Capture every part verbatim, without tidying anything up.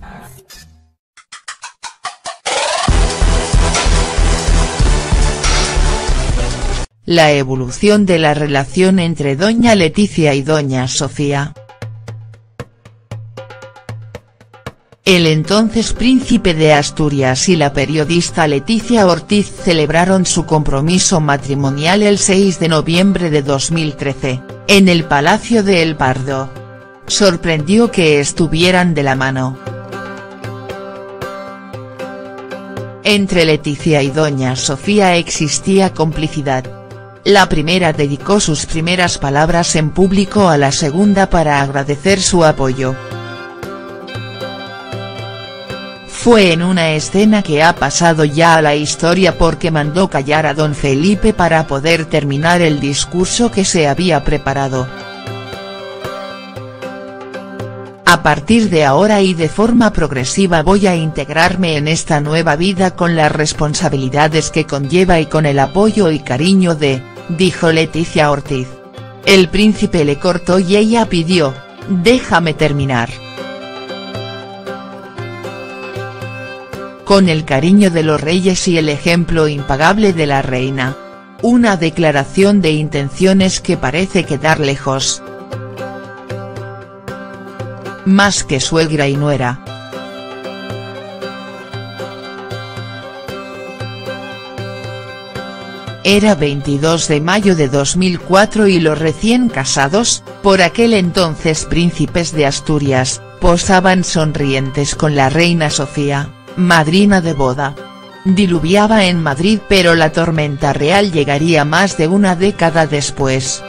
La evolución de la relación entre doña Leticia y doña Sofía. El entonces príncipe de Asturias y la periodista Leticia Ortiz celebraron su compromiso matrimonial el seis de noviembre de dos mil trece, en el Palacio de El Pardo. Sorprendió que estuvieran de la mano. Entre Leticia y doña Sofía existía complicidad. La primera dedicó sus primeras palabras en público a la segunda para agradecer su apoyo. Fue en una escena que ha pasado ya a la historia porque mandó callar a don Felipe para poder terminar el discurso que se había preparado. A partir de ahora y de forma progresiva voy a integrarme en esta nueva vida con las responsabilidades que conlleva y con el apoyo y cariño de, dijo Leticia Ortiz. El príncipe le cortó y ella pidió, déjame terminar. Con el cariño de los reyes y el ejemplo impagable de la reina. Una declaración de intenciones que parece quedar lejos. Más que suegra y nuera. Era veintidós de mayo de dos mil cuatro y los recién casados, por aquel entonces príncipes de Asturias, posaban sonrientes con la reina Sofía, madrina de boda. Diluviaba en Madrid pero la tormenta real llegaría más de una década después.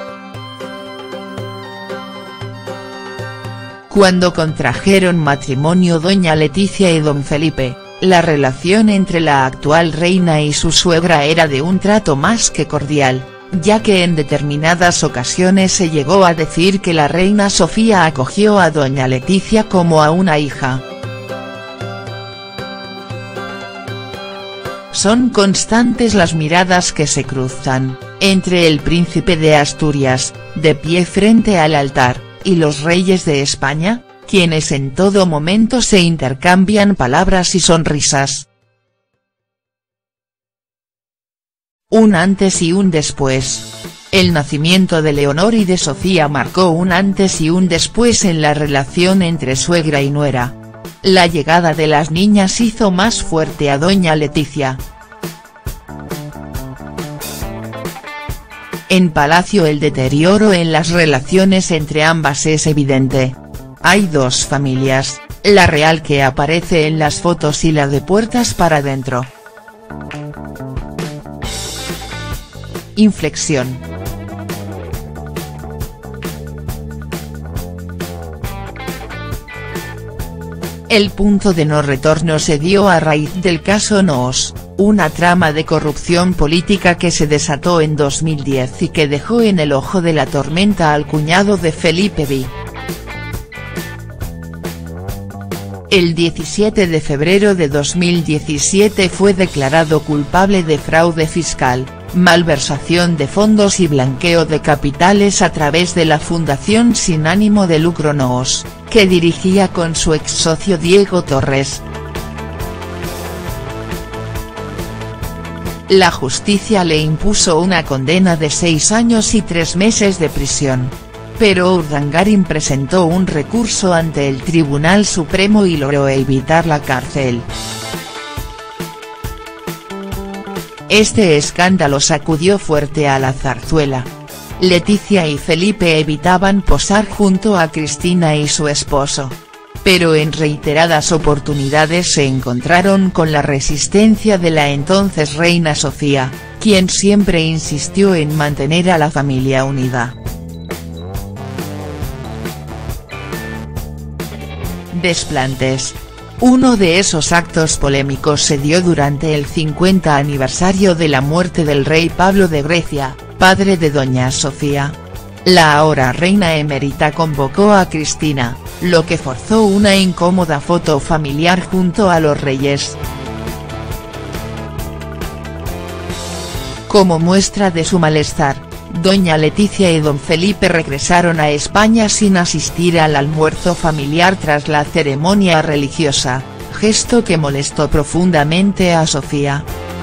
Cuando contrajeron matrimonio doña Leticia y don Felipe, la relación entre la actual reina y su suegra era de un trato más que cordial, ya que en determinadas ocasiones se llegó a decir que la reina Sofía acogió a doña Leticia como a una hija. Son constantes las miradas que se cruzan, entre el príncipe de Asturias, de pie frente al altar, y los reyes de España, quienes en todo momento se intercambian palabras y sonrisas. Un antes y un después. El nacimiento de Leonor y de Sofía marcó un antes y un después en la relación entre suegra y nuera. La llegada de las niñas hizo más fuerte a doña Leticia. En Palacio el deterioro en las relaciones entre ambas es evidente. Hay dos familias, la real que aparece en las fotos y la de puertas para adentro. Inflexión. El punto de no retorno se dio a raíz del caso Noos, una trama de corrupción política que se desató en dos mil diez y que dejó en el ojo de la tormenta al cuñado de Felipe V. El diecisiete de febrero de dos mil diecisiete fue declarado culpable de fraude fiscal, malversación de fondos y blanqueo de capitales a través de la fundación sin ánimo de lucro Noos, que dirigía con su ex socio Diego Torres. La justicia le impuso una condena de seis años y tres meses de prisión. Pero Urdangarín presentó un recurso ante el Tribunal Supremo y logró evitar la cárcel. Este escándalo sacudió fuerte a la zarzuela. Leticia y Felipe evitaban posar junto a Cristina y su esposo. Pero en reiteradas oportunidades se encontraron con la resistencia de la entonces reina Sofía, quien siempre insistió en mantener a la familia unida. Desplantes. Uno de esos actos polémicos se dio durante el cincuenta aniversario de la muerte del rey Pablo de Grecia, padre de doña Sofía. La ahora reina emérita convocó a Cristina, lo que forzó una incómoda foto familiar junto a los reyes. Como muestra de su malestar, doña Leticia y don Felipe regresaron a España sin asistir al almuerzo familiar tras la ceremonia religiosa, gesto que molestó profundamente a Sofía.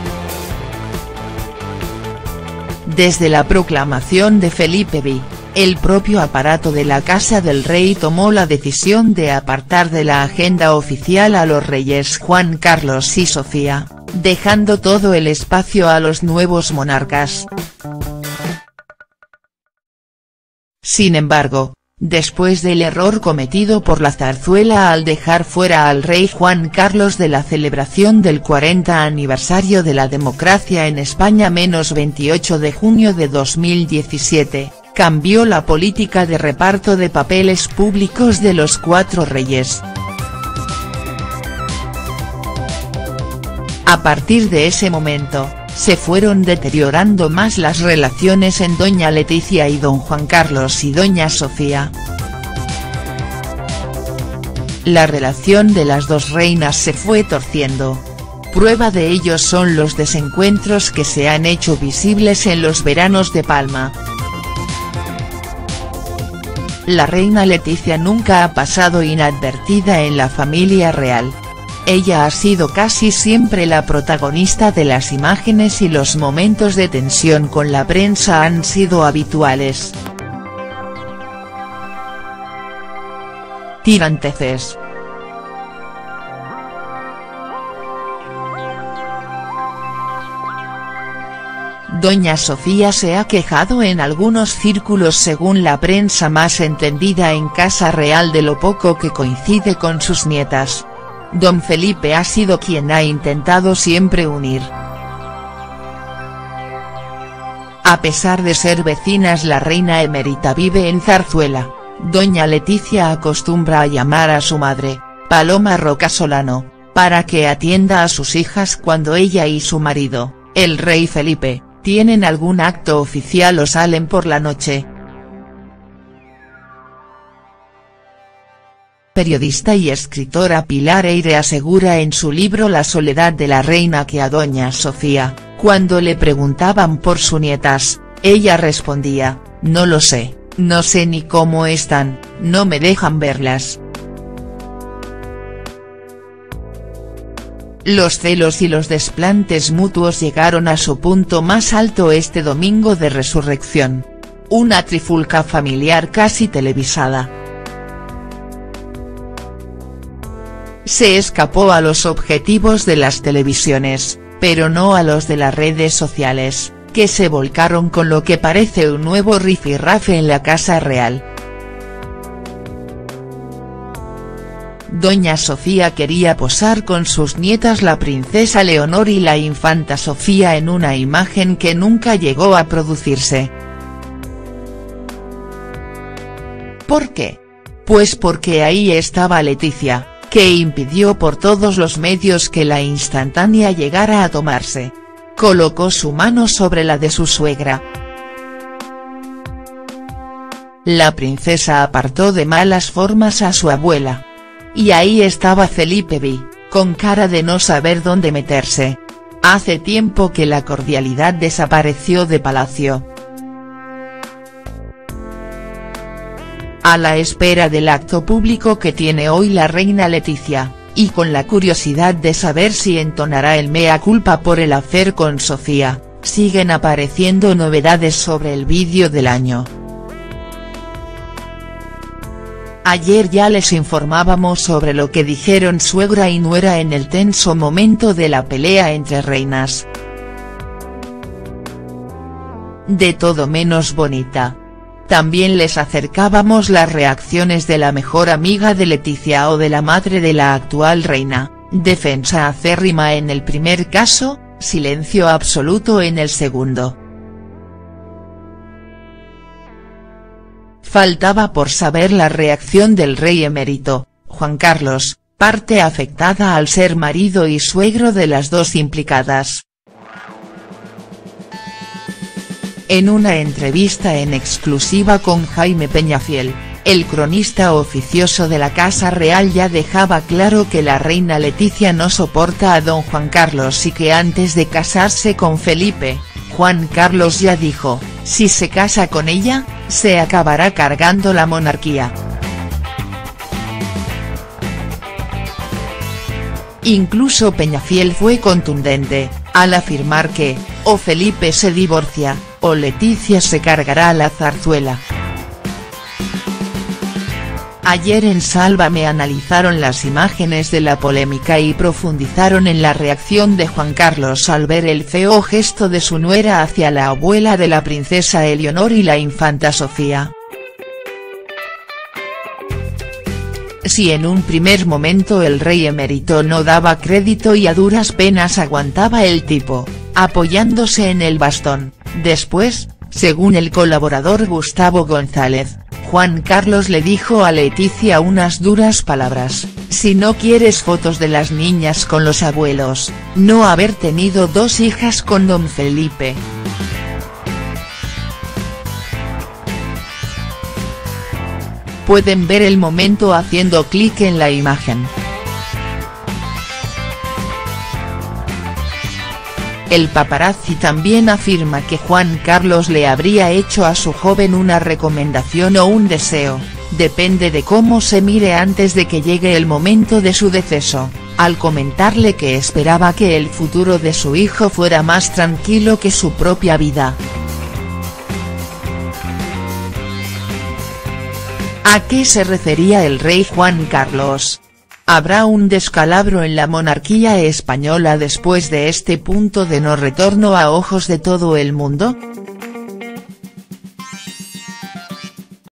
Desde la proclamación de Felipe segundo, el propio aparato de la Casa del Rey tomó la decisión de apartar de la agenda oficial a los reyes Juan Carlos y Sofía, dejando todo el espacio a los nuevos monarcas. Sin embargo, después del error cometido por la zarzuela al dejar fuera al rey Juan Carlos de la celebración del cuarenta aniversario de la democracia en España menos veintiocho de junio de dos mil diecisiete, cambió la política de reparto de papeles públicos de los cuatro reyes. A partir de ese momento, se fueron deteriorando más las relaciones en doña Leticia y don Juan Carlos y doña Sofía. La relación de las dos reinas se fue torciendo. Prueba de ello son los desencuentros que se han hecho visibles en los veranos de Palma. La reina Leticia nunca ha pasado inadvertida en la familia real. Ella ha sido casi siempre la protagonista de las imágenes y los momentos de tensión con la prensa han sido habituales. Tiranteces. Doña Sofía se ha quejado en algunos círculos según la prensa más entendida en Casa Real de lo poco que coincide con sus nietas. Don Felipe ha sido quien ha intentado siempre unir. A pesar de ser vecinas, la reina emérita vive en Zarzuela. Doña Leticia acostumbra a llamar a su madre, Paloma Roca Solano, para que atienda a sus hijas cuando ella y su marido, el rey Felipe, tienen algún acto oficial o salen por la noche. Periodista y escritora Pilar Eyre asegura en su libro La soledad de la reina que a doña Sofía, cuando le preguntaban por sus nietas, ella respondía, no lo sé, no sé ni cómo están, no me dejan verlas. Los celos y los desplantes mutuos llegaron a su punto más alto este domingo de Resurrección. Una trifulca familiar casi televisada. Se escapó a los objetivos de las televisiones, pero no a los de las redes sociales, que se volcaron con lo que parece un nuevo rifirrafe en la Casa Real. Doña Sofía quería posar con sus nietas la princesa Leonor y la infanta Sofía en una imagen que nunca llegó a producirse. ¿Por qué? Pues porque ahí estaba Leticia, que impidió por todos los medios que la instantánea llegara a tomarse. Colocó su mano sobre la de su suegra. La princesa apartó de malas formas a su abuela. Y ahí estaba Felipe segundo, con cara de no saber dónde meterse. Hace tiempo que la cordialidad desapareció de palacio. A la espera del acto público que tiene hoy la reina Leticia, y con la curiosidad de saber si entonará el mea culpa por el hacer con Sofía, siguen apareciendo novedades sobre el vídeo del año. Ayer ya les informábamos sobre lo que dijeron suegra y nuera en el tenso momento de la pelea entre reinas. De todo menos bonita. También les acercábamos las reacciones de la mejor amiga de Leticia o de la madre de la actual reina, defensa acérrima en el primer caso, silencio absoluto en el segundo. Faltaba por saber la reacción del rey emérito, Juan Carlos, parte afectada al ser marido y suegro de las dos implicadas. En una entrevista en exclusiva con Jaime Peñafiel, el cronista oficioso de la Casa Real ya dejaba claro que la reina Leticia no soporta a don Juan Carlos y que antes de casarse con Felipe, Juan Carlos ya dijo, si se casa con ella, se acabará cargando la monarquía. Incluso Peñafiel fue contundente, al afirmar que, o Felipe se divorcia, o Leticia se cargará a la zarzuela. Ayer en Sálvame analizaron las imágenes de la polémica y profundizaron en la reacción de Juan Carlos al ver el feo gesto de su nuera hacia la abuela de la princesa Eleonor y la infanta Sofía. Si en un primer momento el rey emérito no daba crédito y a duras penas aguantaba el tipo, apoyándose en el bastón, después, según el colaborador Gustavo González, Juan Carlos le dijo a Leticia unas duras palabras: si no quieres fotos de las niñas con los abuelos, no haber tenido dos hijas con don Felipe. Pueden ver el momento haciendo clic en la imagen. El paparazzi también afirma que Juan Carlos le habría hecho a su joven una recomendación o un deseo, depende de cómo se mire antes de que llegue el momento de su deceso, al comentarle que esperaba que el futuro de su hijo fuera más tranquilo que su propia vida. ¿A qué se refería el rey Juan Carlos? ¿Habrá un descalabro en la monarquía española después de este punto de no retorno a ojos de todo el mundo?